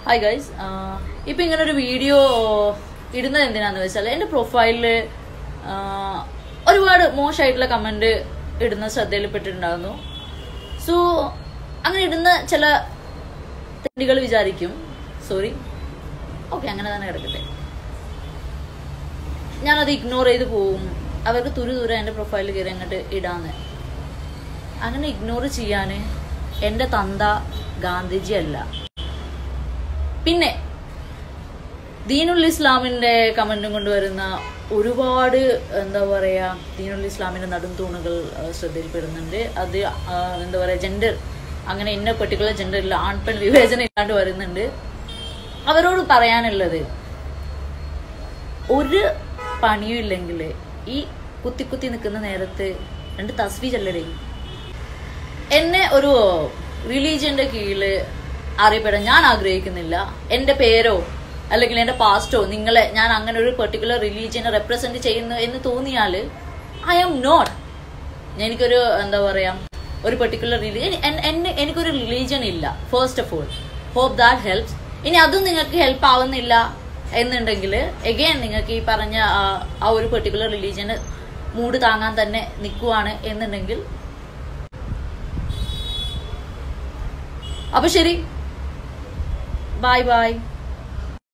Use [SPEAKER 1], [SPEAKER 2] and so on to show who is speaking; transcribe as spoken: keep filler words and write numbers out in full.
[SPEAKER 1] Hi guys, uh, if you have a video iduna endinanu vechal ende profile le oru vaadu mosh aayittulla comment iduna shraddhayil pettundavunu. So angane iduna chala tendigal vicharikum sorry okay angane thane kedakkate njan adu ignore cheyidu povum avarku thuru thura ende profile kere angate idaane angane ignore cheyane ende tanda Gandhiji alla പിന്നെ ദീനുൽ ഇസ്ലാമിന്റെ കമന്റും കൊണ്ടുവരുന്ന ഒരുപാട് എന്താ പറയാ ദീനുൽ ഇസ്ലാമിന്റെ നടും തൂണുകൾ ശ്രദ്ധയിൽപ്പെടുന്നുണ്ട്. അത് എന്താ പറയാ ജെൻഡർ അങ്ങനെ ഇന്ന പെർട്ടിക്കുലർ ജെൻഡറിൽ ആൺ പെൺ വിവേചനം ഇല്ലാണ്ട് വരുന്നുണ്ട്. അവരോട് പറയാനുള്ളത് ഒരു പണിയും ഇല്ലെങ്കിൽ ഈ കുത്തി കുത്തി നിൽക്കുന്ന നേരത്ത് രണ്ട് തസ്ബീഹ് ചൊല്ലടേ. എന്നെ ഒരു റിലീജിയന്റെ കീഴിൽ അറിയപ്പെടാൻ ഞാൻ ആഗ്രഹിക്കുന്നില്ല. എൻ്റെ പേരോ അല്ലെങ്കിൽ എൻ്റെ പാസ്റ്റോ നിങ്ങളെ ഞാൻ അങ്ങനെ ഒരു പെർട്ടിക്കുലർ റിലീജിയനെ റെപ്രസെന്റ് ചെയ്യുന്നു എന്ന് തോന്നിയാൽ ഐ ആം നോട്ട്. എനിക്കൊരു എന്താ പറയാ ഒരു പെർട്ടിക്കുലർ റിലീജിയൻ എന്നെ എനിക്കൊരു റിലീജിയൻ ഇല്ല. First of all hope that helps. ഇനി അതും നിങ്ങൾക്ക് ഹെൽപ്പ് ആവുന്നില്ല എന്നുണ്ടെങ്കിൽ എഗെയിൻ നിങ്ങൾക്ക് ഈ പറഞ്ഞ ആ ഒരു പെർട്ടിക്കുലർ റിലീജിയന് മൂഡ് താങ്ങാൻ തന്നെ നിൽക്കുവാണ് എന്നുണ്ടെങ്കിൽ അപ്പൊ ശരി, bye bye.